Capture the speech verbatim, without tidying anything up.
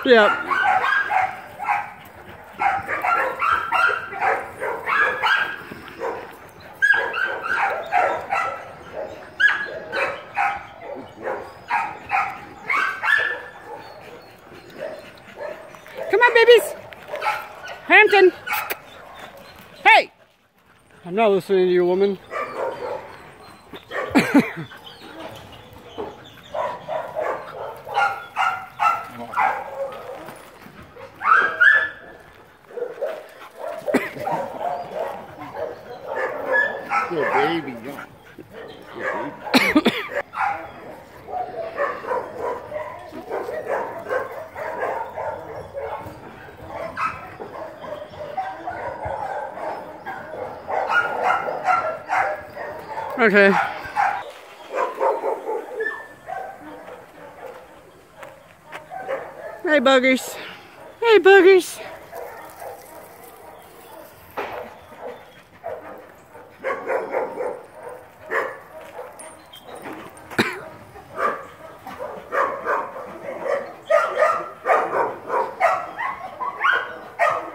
Yeah. Come on, babies. Hampton. Hey! I'm not listening to you, woman. Good baby. Good baby. Okay. Hey, buggers. Hey, buggers.